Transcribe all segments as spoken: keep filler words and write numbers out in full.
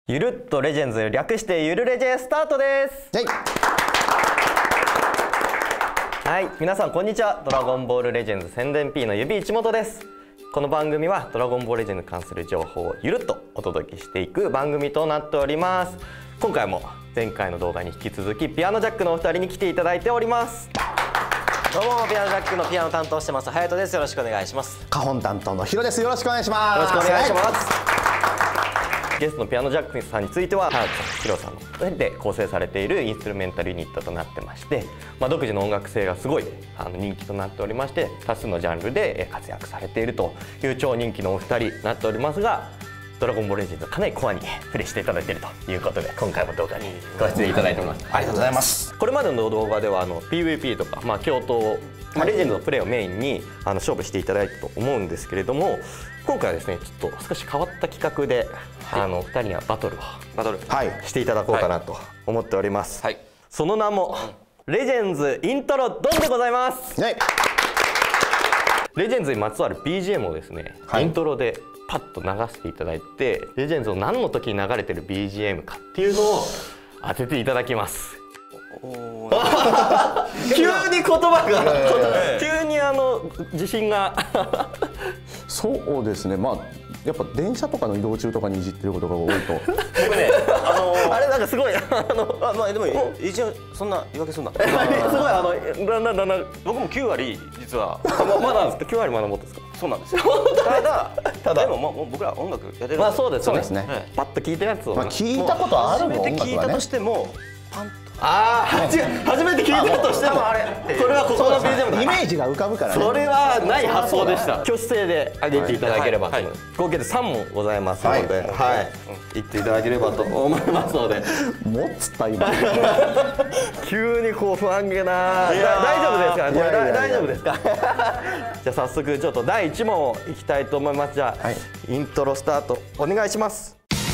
ゆるっとレジェンズ、略してゆるレジェスタートです。 はい、 はい、皆さんこんにちは。ドラゴンボールレジェンズ宣伝 P の指一本です。この番組はドラゴンボールレジェンドに関する情報をゆるっとお届けしていく番組となっております。今回も前回の動画に引き続きピアノジャックのお二人に来ていただいております。 どうもピアノジャックのピアノ担当してます隼人です。よろしくお願いします。 花本担当のヒロです。よろしくお願いします。 よろしくお願いします。 ゲストのピアノジャックさんについては、隼人さん、ヒロさんのふたりで構成されているインストゥルメンタルユニットとなってまして、まあ、独自の音楽性がすごいあの人気となっておりまして、多数のジャンルで活躍されているという超人気のお二人になっておりますが、ドラゴンボールレジェンドかなりコアにプレイしていただいているということで、今回も動画にご出演いただいております。 ありがとうございます。 これまでの動画ではあの ピーブイピー とか、まあ、共闘、まあ、レジェンドのプレイをメインにあの勝負していただいたと思うんですけれども、今回はですねちょっと少し変わった企画で、はい、あのふたりにはバトルをバトルしていただこうかなと思っております、 はい、 その名も、うん、レジェンズイントロドンでございます、はい、レジェンズにまつわる ビージーエム をですね、はい、イントロでパッと流していただいて、レジェンズの何の時に流れてる ビージーエム かっていうのを当てていただきます。急に言葉が急にあの自信がそうですね、まあやっぱ電車とかの移動中とかにいじってることが多いと僕ね、あのー、 あれなんかすごいあのあ、まあでも一応そんな言い訳すんな。すごいあのだんだんだんだん僕もきゅう割実はまだですか。きゅう割まだ持ってですか。 そうなんですよ。ただただでももう僕ら音楽やってる。 まあそうですそうですね。 パッと聞いたやつを聞いたことあるもん。 初めて聞いたとしてもパンと。 ああ、違う、初めて聞いたとしてもあれ、それはここの ビージーエム だ。 イメージが浮かぶからね。 それはない発想でした。挙手制で上げていただければと、合計でさん問ございますので、はい、言っていただければと思いますので。 もっつった今。 急にこう不安げな。大丈夫ですか。これ大丈夫ですか。じゃあ早速ちょっとだいいち問いきたいと思います。じゃあイントロスタートお願いします。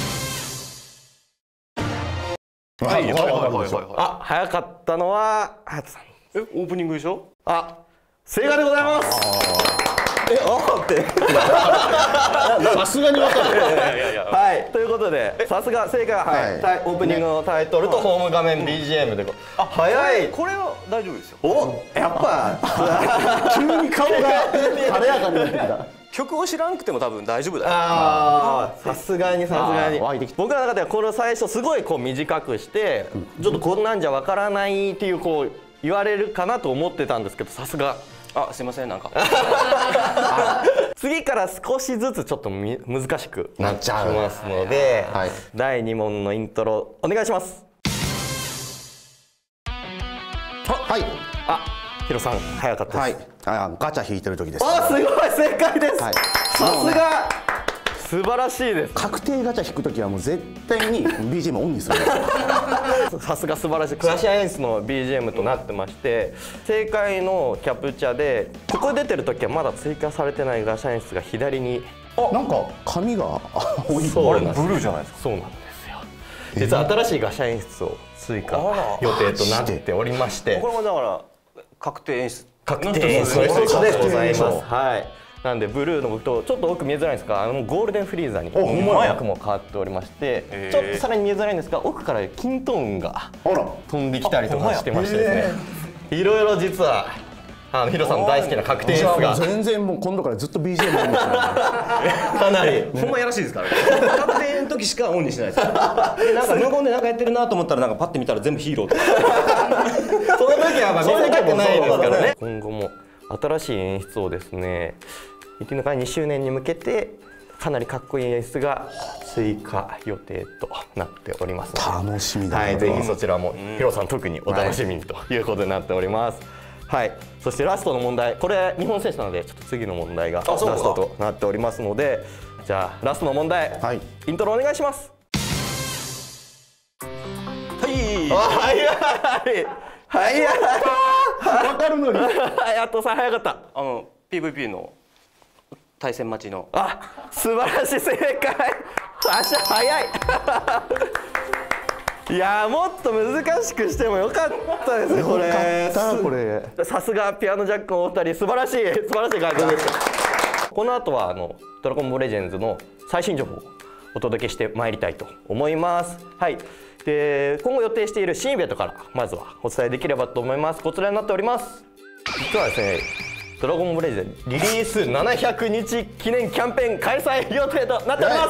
はいはいはいはい。 あ、早かったのは隼人さん。 え、オープニングでしょ。 あ、正解でございます。え、あってさすがに分かる。 はい、ということでさすが正解は、はい、オープニングのタイトルとホーム画面 ビージーエム で、あ、早い。 これは大丈夫ですよ。 お、やっぱ急に顔が晴れやかになってきた。 曲を知らんくても多分大丈夫だよ。 ああ、さすがにさすがに僕らの中ではこれを最初すごいこう短くしてちょっとこんなんじゃわからないっていうこう言われるかなと思ってたんですけど、さすが。 あ、すいません、なんか次から少しずつちょっとみ難しくなっちゃいますので、はい、だいに問のイントロお願いします。 はい、 あ、ヒロさん早かったです。はい、 あ、ガチャ引いてる時です。 あ、すごい正解です。はい、さすが素晴らしいです。 確定ガチャ引く時はもう絶対に ビージーエム オンにする。 さすが素晴らしいクラシア演出の ビージーエム となってまして、正解のキャプチャでここ出てる時はまだ追加されてないガシャ演出が左に、 あ、なんか紙が青い。 そうなんです。 ブルーじゃないですか。 そうなんですよ。実は新しいガシャ演出を追加予定となっておりまして、 これもだから確定演出確定演出の一つでございます。はい。なんでブルーの僕とちょっと奥見えづらいんですが、あのゴールデンフリーザに役も変わっておりまして、ちょっとさらに見えづらいんですが、奥からキントーンが飛んできたりとかしてましてですね、いろいろ実はあのヒロさんの大好きな確定演出が全然もう今度からずっと ビージーエム オンにしてかなりほんまやらしいですからね。確定の時しかオンにしないです。なんか無言でなんかやってるなと思ったら、なんかパッて見たら全部ヒーローとか。 その時はまあ見せたくないですからね。今後も新しい演出をですね、生き抜かにしゅうねんに向けてかなりかっこいい演出が追加予定となっておりますので、 楽しみだな。 はい、ぜひそちらもヒロさん特にお楽しみにということになっております。はい、そしてラストの問題、これ日本選手なのでちょっと次の問題がラストとなっておりますので、じゃあラストの問題、はい、イントロお願いします。 はい。 あ、早い早い。 わかるのに。 やっとさん早かった。 あの ピーブイピー の対戦待ちの。 あ、素晴らしい正解。足早い。いやー、もっと難しくしてもよかったですね。これこれさすがピアノジャックのお二人、素晴らしい素晴らしい回答でした。この後はあのドラゴンボールレジェンズの最新情報をお届けしてまいりたいと思います。はい、で今後予定している新イベントからまずはお伝えできればと思います。こちらになっております。実はですね、ドラゴンボールレジェンドリリースななひゃくにち記念キャンペーン開催予定となっております。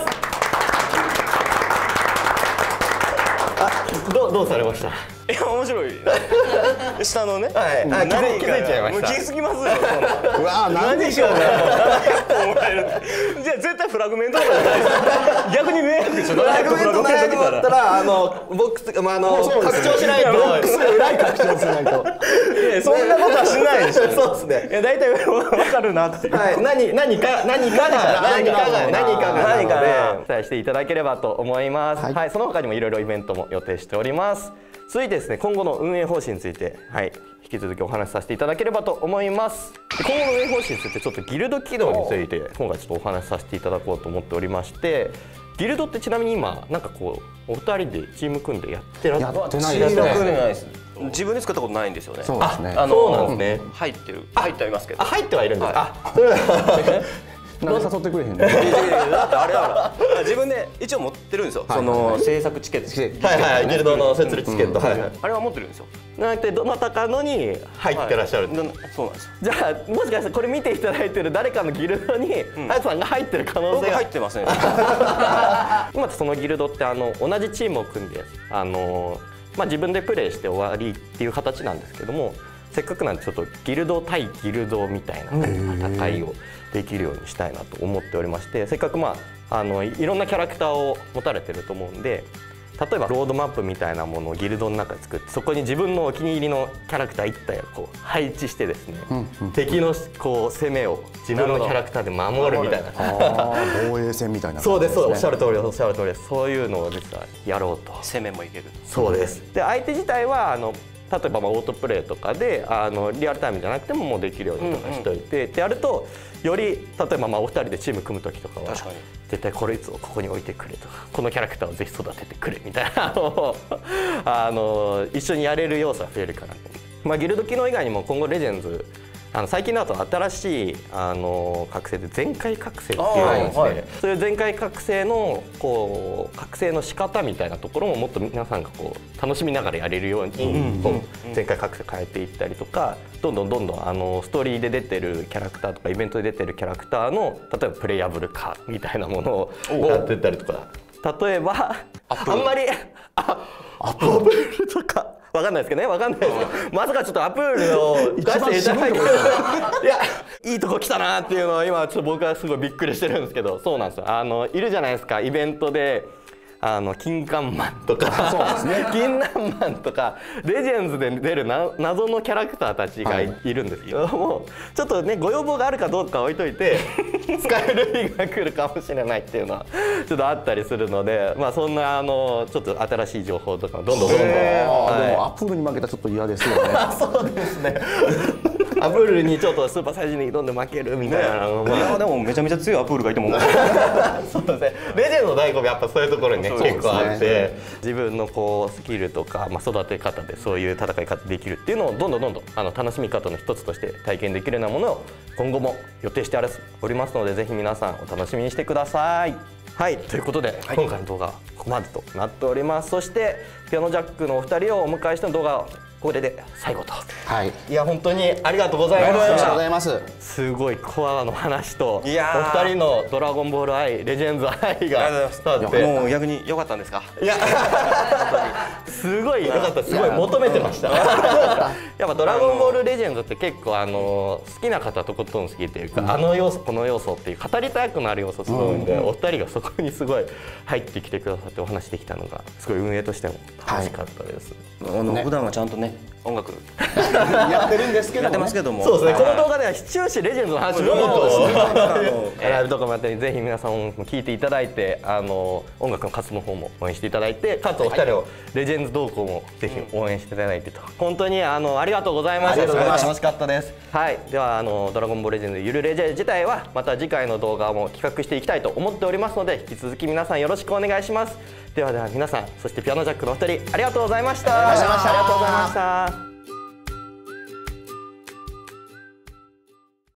あ、どうどうされました？ いや面白い下のね、 はい、あ、気づい気づいちゃいました。 もう気づきますよ。 うわー、なんでしょうね。 ななひゃくももらえる。じゃあ絶対フラグメントとかじゃないですか。逆に迷惑でしょ。 フラグメントななひゃくだったらあのボックス、まああの拡張しないと、ボックスの裏に拡張しないと。 いやそんなことはしないでしょ。 そうですね。 いや大体わかるなっていう。 はい、何何か何かが何かが何かが何かがお伝えしていただければと思います。 はい、 はい、その他にもいろいろイベントも予定しております。続いてですね、今後の運営方針について、はい、引き続きお話しさせていただければと思います。今後の運営方針についてちょっとギルド機能について今回ちょっとお話しさせていただこうと思っておりまして、ギルドってちなみに今なんかこうお二人でチーム組んでやってらっしゃる？ やってないですね。 組んでないです。自分で作ったことないんですよね。 そうですね。 あのそうなんですね。 入ってる入ってはいますけど。 あ、入ってはいるんですか？あ、 なんで誘ってくれへんね。 だってあれは自分で一応持ってるんですよ。その制作チケット。 はいはい、ギルドの設立チケット、はいはい。 あれは持ってるんですよ。 なくてどなたかのに入ってらっしゃる。 そうなんですよ。 じゃあもしかしてこれ見ていただいてる誰かのギルドにあやつさんが入ってる可能性僕が入ってますね。 今そのギルドってあの同じチームを組んであの、まあ、自分でプレーして終わりっていう形なんですけども、せっかくなんでちょっとギルド対ギルドみたいな戦いをできるようにしたいなと思っておりまして、せっかくまああのいろんなキャラクターを持たれてると思うんで、例えばロードマップみたいなものをギルドの中で作って、そこに自分のお気に入りのキャラクターいち体をこう配置してですね、うんうん、敵のこう攻めを自分のキャラクターで守るみたいな。 防衛戦みたいな、ね。 そうです、そうです、おっしゃる通りです、おっしゃる通りです。そういうのを実はやろうと。 攻めもいける。 そうです。で相手自体はあの例えばまあオートプレイとかであのリアルタイムじゃなくてももうできるようにとかしといて、うんうん、でやるとより例えばまあお二人でチーム組む時とかは絶対これいつをここに置いてくれとか、このキャラクターをぜひ育ててくれみたいなのをあの一緒にやれる要素が増えるかなと。まあ、ギルド機能以外にも今後レジェンズあの最近だと新しいあの覚醒で全開覚醒っていうのがですね、はい、そういう全開覚醒のこう覚醒の仕方みたいなところももっと皆さんがこう楽しみながらやれるように全開覚醒変えていったりとか、どんどんどんどんあのストーリーで出てるキャラクターとかイベントで出てるキャラクターの例えばプレイヤブル化みたいなものをやってったりとか、例えばあんまりあアップルとか。わかんないですけどね、わかんないですけど、まさかちょっとアプールを出していただいて、いや、いいとこ来たなっていうのを今ちょっと僕はすごいびっくりしてるんですけど、そうなんですよ。あのいるじゃないですか、イベントで。あの金冠マンとかそうです、ね、銀杏マンとかレジェンズで出るな謎のキャラクターたちが い,、はい、いるんですけども、ちょっとねご要望があるかどうか置いといて使える日が来るかもしれないっていうのはちょっとあったりするので、まあそんなあのちょっと新しい情報とかどんどんどんどん、はい、 でもアップルに負けたらちょっと嫌ですよね。 そうですね。アプールにちょっとスーパーサイズに挑んで負けるみたいなの、 ね、まあ、いやでもめちゃめちゃ強いアプールがいてもそうですね。レジェンドの醍醐味やっぱそういうところにね結構あって、自分のこうスキルとか、まあ、育て方でそういう戦い方できるっていうのをどんどんどんどんあの楽しみ方の一つとして体験できるようなものを今後も予定しておりますので、ぜひ皆さんお楽しみにしてください。はい、ということで、はい、今回の動画はここまでとなっております。そしてピアノジャックのお二人をお迎えしての動画をこれで最後と。はい。いや本当にありがとうございました。ありがとうございます。すごいコアの話と、いやお二人のドラゴンボール愛、レジェンズ愛が伝わって、もう逆に良かったんですか。いやすごい良かった。すごい求めてました。やっぱドラゴンボールレジェンズって結構あの好きな方とことん好きというか、あの要素この要素っていう語りたくなる要素すごいんで、お二人がそこにすごい入ってきてくださってお話できたのがすごい運営としても楽しかったです。あの普段はちゃんとね音楽やってるんですけどやってますけども、そうですね。この動画では終始レジェンドの話をライブとかもやってぜひ皆さん音楽も聴いていただいて、あの音楽の活動の方も応援していただいて、かつお二人をレジェンズ動向もぜひ応援していただいてと、本当にあのありがとうございました。楽しかったです。はい。ではあのドラゴンボールレジェンドゆるレジェ自体はまた次回の動画も企画していきたいと思っておりますので、引き続き皆さんよろしくお願いします。ではでは皆さん、そしてピアノジャックのお二人ありがとうございました。ありがとうございました。